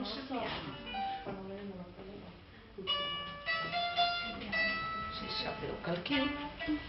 Si sapevo qualche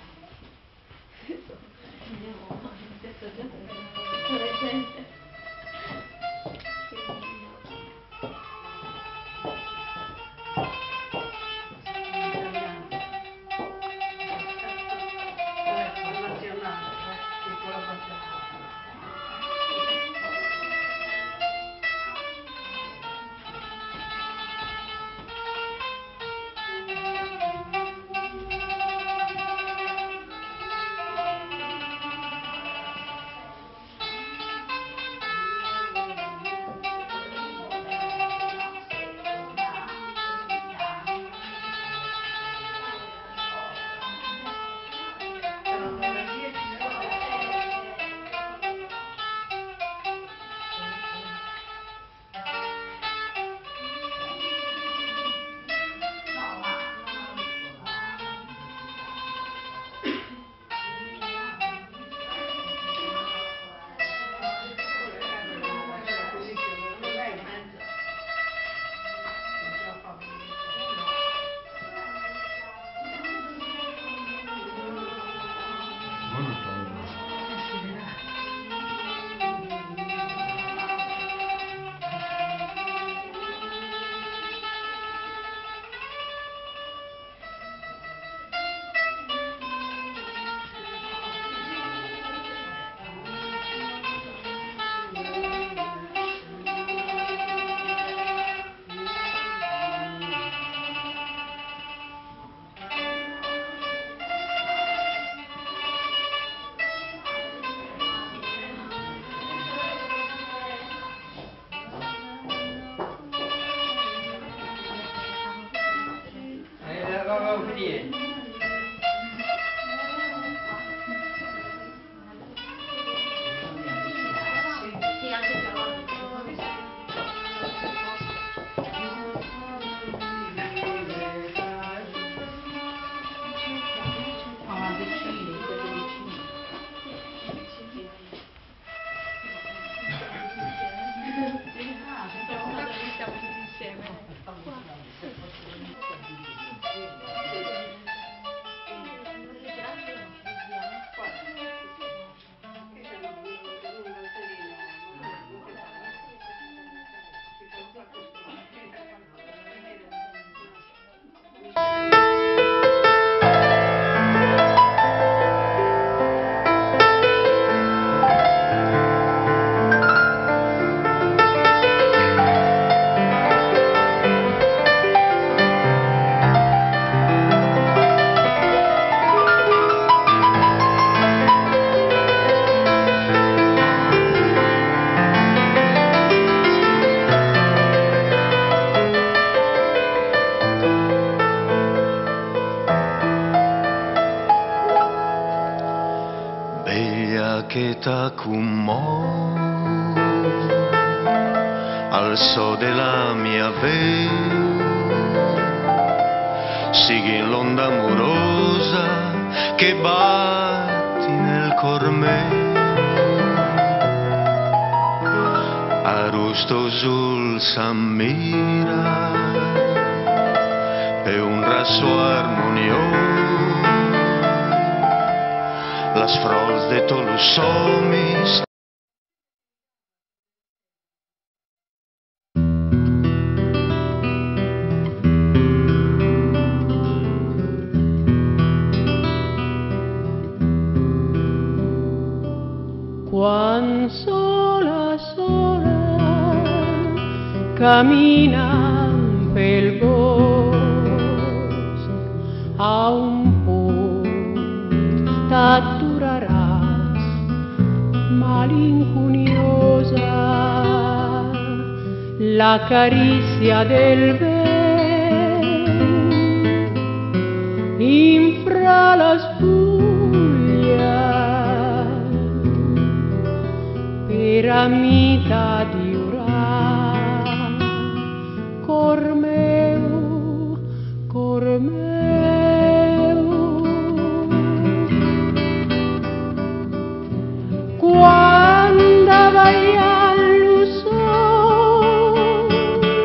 che t'accumò al so della mia vena, sigui l'onda amorosa che batti nel cor me, arusto sul s'ammira per un raso armonioso. Las flors de tots los somnis quan sola, sola caminant pel bosc a un t'atturaràs malinconiosa, la carizia del vent infra les fulles per a mi t'adiurà, cor meu, cor meu. Quando vai al sol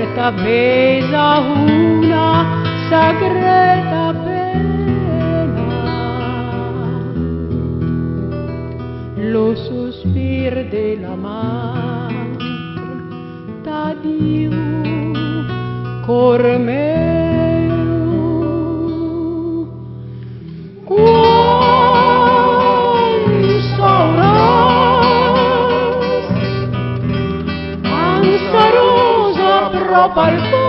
t'avesa una sagreta pena, lo sospir de la mar t'adiu, cor meu. Quan sauràs, anserosa, prop al cor,